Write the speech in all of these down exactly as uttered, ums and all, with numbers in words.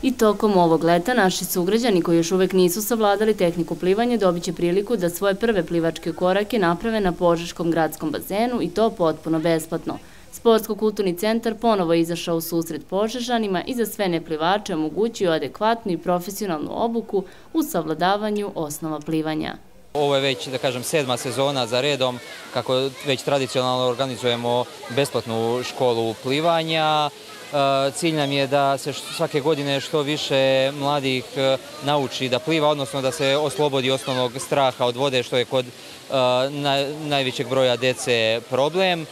I tokom ovog leta naši sugrađani koji još uvek nisu savladali tehniku plivanja dobit će priliku da svoje prve plivačke korake naprave na Požeškom gradskom bazenu i to potpuno besplatno. Sportsko-kulturni centar ponovo je izašao u susret Požežanima i za sve neplivače omogućio adekvatnu i profesionalnu obuku u savladavanju osnova plivanja. Ovo je već, da kažem, sedma sezona za redom kako već tradicionalno organizujemo besplatnu školu plivanja. Cilj nam je da se svake godine što više mladih nauči da pliva, odnosno da se oslobodi osnovnog straha od vode, što je kod najvećeg broja dece problem.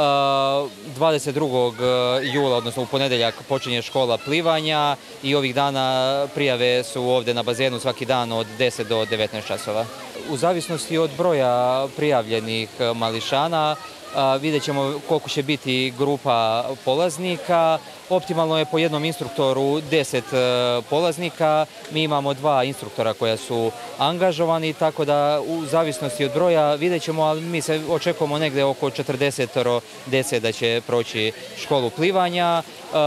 dvadeset drugog jula, odnosno u ponedeljak, počinje škola plivanja i ovih dana prijave su ovde na bazenu svaki dan od deset do devetnaest časova. U zavisnosti od broja prijavljenih mališana vidjet ćemo koliko će biti grupa polaznika. Optimalno je po jednom instruktoru deset polaznika. Mi imamo dva instruktora koja su angažovani, tako da u zavisnosti od broja vidjet ćemo, ali mi se očekujemo negde oko četrdeset dece da će proći školu plivanja.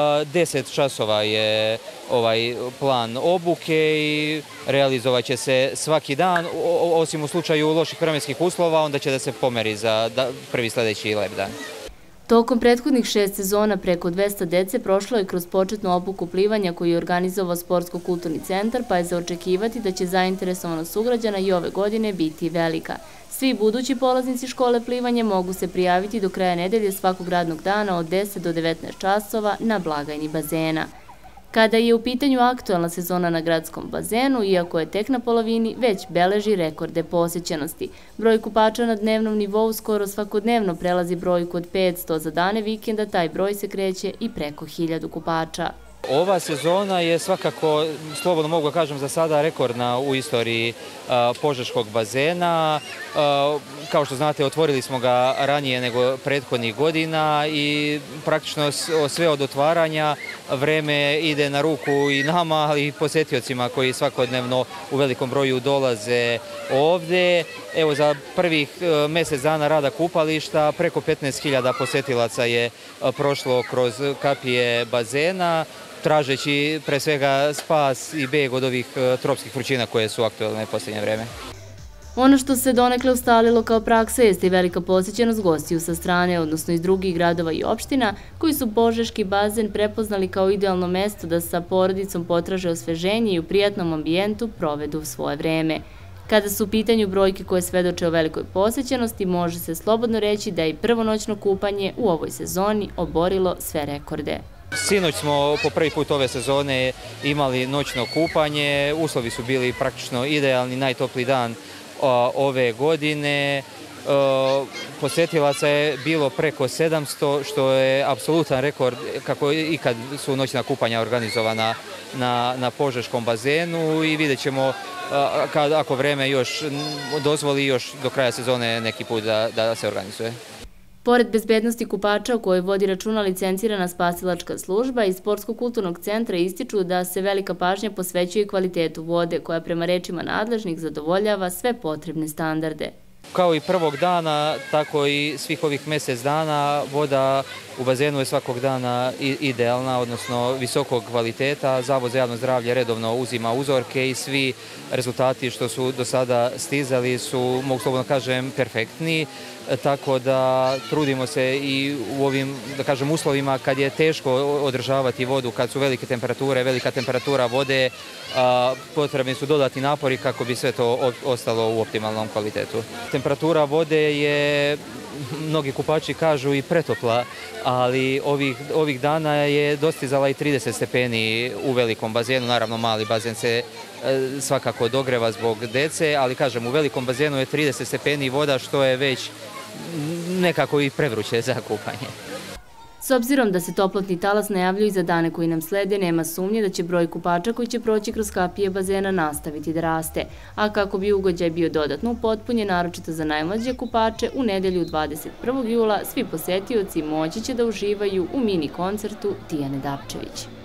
deset časova je ovaj plan obuke i realizovat će se svaki dan, osim u slučaju loših vremenskih uslova, onda će da se pomeri za prvi sledeći lep dan. Tokom prethodnih šest sezona preko dvesta dece prošlo je kroz početnu obuku plivanja koju je organizovao Sportsko-kulturni centar, pa je za očekivati da će zainteresovanost sugrađana i ove godine biti velika. Svi budući polaznici škole plivanja mogu se prijaviti do kraja nedelje svakog radnog dana od deset do devetnaest časova na blagajni bazena. Kada je u pitanju aktuelna sezona na gradskom bazenu, iako je tek na polovini, već beleži rekorde posećenosti. Broj kupača na dnevnom nivou skoro svakodnevno prelazi brojku od petsto, za dane vikenda taj broj se kreće i preko hiljadu kupača. Ova sezona je svakako, slobodno mogu da kažem za sada, rekordna u istoriji Požeškog bazena. Kao što znate, otvorili smo ga ranije nego prethodnih godina i praktično sve od otvaranja vreme ide na ruku i nama, ali i posetiocima koji svakodnevno u velikom broju dolaze ovde. Evo, za prvih mesec dana rada kupališta preko petnaest hiljada posetilaca je prošlo kroz kapije bazena, tražeći pre svega spas i beg od ovih tropskih vrućina koje su aktuelne u posljednje vreme. Ono što se donekle ustalilo kao praksa jeste i velika posjećenost gostiju sa strane, odnosno iz drugih gradova i opština, koji su Požeški bazen prepoznali kao idealno mesto da sa porodicom potraže osveženje i u prijatnom ambijentu provedu svoje vreme. Kada su u pitanju brojke koje svedoče o velikoj posjećenosti, može se slobodno reći da je i prvonoćno kupanje u ovoj sezoni oborilo sve rekorde. Sinoć smo po prvi put ove sezone imali noćno kupanje, uslovi su bili praktično idealni, najtopliji dan ove godine. Posetilaca je bilo preko sedamsto, što je apsolutan rekord kako ikad su noćna kupanja organizovana na Požeškom bazenu i vidjet ćemo ako vreme još dozvoli još do kraja sezone neki put da se organizuje. Pored bezbednosti kupača o kojoj vodi računa licencirana spasilačka služba i Sportsko-kulturnog centra ističu da se velika pažnja posvećuje kvalitetu vode koja prema rečima nadležnih zadovoljava sve potrebne standarde. Kao i prvog dana, tako i svih ovih mesec dana, voda u bazenu je svakog dana idealna, odnosno visokog kvaliteta. Zavod za javno zdravlje redovno uzima uzorke i svi rezultati što su do sada stizali su, mogu slobodno kažem, perfektni. Tako da trudimo se i u ovim, da kažem, uslovima kad je teško održavati vodu, kad su velike temperature, velika temperatura vode, potrebni su dodatni napori kako bi sve to ostalo u optimalnom kvalitetu. Temperatura vode je, mnogi kupači kažu, i pretopla, ali ovih dana je dostizala i trideset stepeni u velikom bazenu. Naravno, mali bazen se svakako dogreva zbog dece, ali kažem, u velikom bazenu je trideset stepeni voda, što je već nekako i prevruće za kupanje. S obzirom da se toplotni talas najavljuje i za dane koji nam slede, nema sumnje da će broj kupača koji će proći kroz kapije bazena nastaviti da raste, a kako bi ugođaj bio dodatno upotpunjen, naročito za najmlađe kupače, u nedelju dvadeset prvog jula svi posetioci moći će da uživaju u mini koncertu Tijane Dapčević.